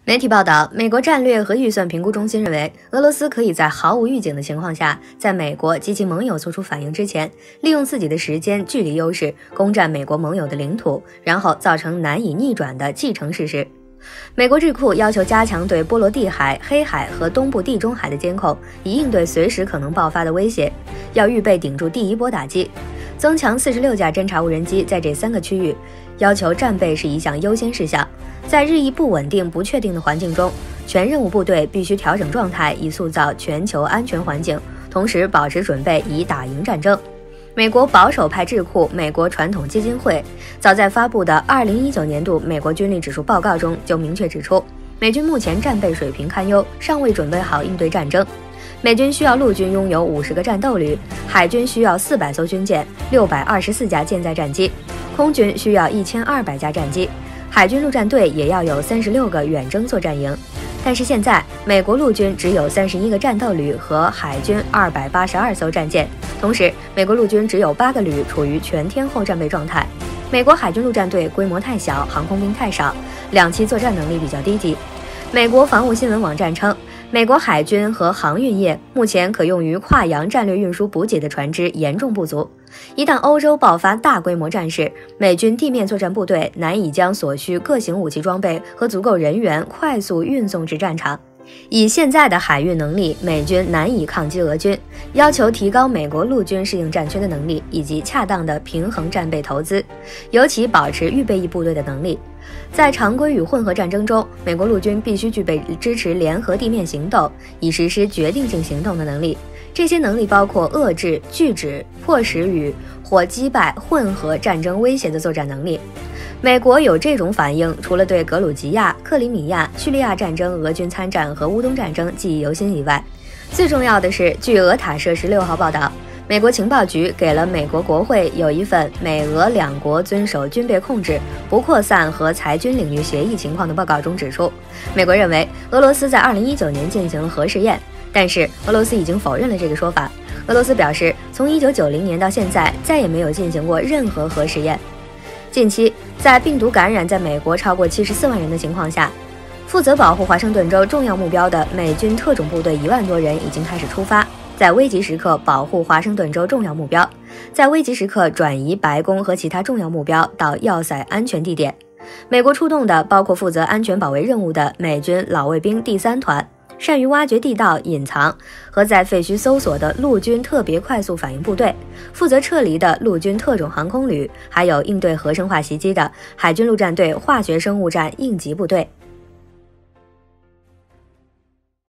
媒体报道，美国战略和预算评估中心认为，俄罗斯可以在毫无预警的情况下，在美国及其盟友做出反应之前，利用自己的时间、距离优势攻占美国盟友的领土，然后造成难以逆转的既成事实。美国智库要求加强对波罗的海、黑海和东部地中海的监控，以应对随时可能爆发的威胁，要预备顶住第一波打击。增强46架侦察无人机在这3个区域，要求战备是一项优先事项。在日益不稳定、不确定的环境中，全任务部队必须调整状态，以塑造全球安全环境，同时保持准备以打赢战争。美国保守派智库美国传统基金会早在发布的2019年度美国军力指数报告中就明确指出，美军目前战备水平堪忧，尚未准备好应对战争。美军需要陆军拥有50个战斗旅，海军需要400艘军舰、624架舰载战机，空军需要1200架战机，海军陆战队也要有36个远征作战营。但是现在，美国陆军只有31个战斗旅和海军282艘战舰，同时美国陆军只有8个旅处于全天候战备状态。美国海军陆战队规模太小，航空兵太少，2栖作战能力比较低级。美国防务新闻网站称，美国海军和航运业目前可用于跨洋战略运输补给的船只严重不足。一旦欧洲爆发大规模战事，美军地面作战部队难以将所需各型武器装备和足够人员快速运送至战场。以现在的海运能力，美军难以抗击俄军，要求提高美国陆军适应战区的能力，以及恰当的平衡战备投资，尤其保持预备役部队的能力。在常规与混合战争中，美国陆军必须具备支持联合地面行动，以实施决定性行动的能力。这些能力包括遏制、拒止、迫使与或击败混合战争威胁的作战能力。美国有这种反应，除了对格鲁吉亚、克里米亚、叙利亚战争俄军参战和乌东战争记忆犹新以外，最重要的是，据俄塔社16号报道，美国情报局给了美国国会有一份美俄两国遵守军备控制、不扩散和裁军领域协议情况的报告中指出，美国认为俄罗斯在2019年进行了核试验，但是俄罗斯已经否认了这个说法。俄罗斯表示，从1990年到现在再也没有进行过任何核试验。近期，在病毒感染在美国超过74万人的情况下，负责保护华盛顿州重要目标的美军特种部队1万多人已经开始出发，在危急时刻保护华盛顿州重要目标，在危急时刻转移白宫和其他重要目标到要塞安全地点。美国出动的包括负责安全保卫任务的美军老卫兵第3团，善于挖掘地道、隐藏和在废墟搜索的陆军特别快速反应部队，负责撤离的陆军特种航空旅，还有应对核生化袭击的海军陆战队化学生物战应急部队。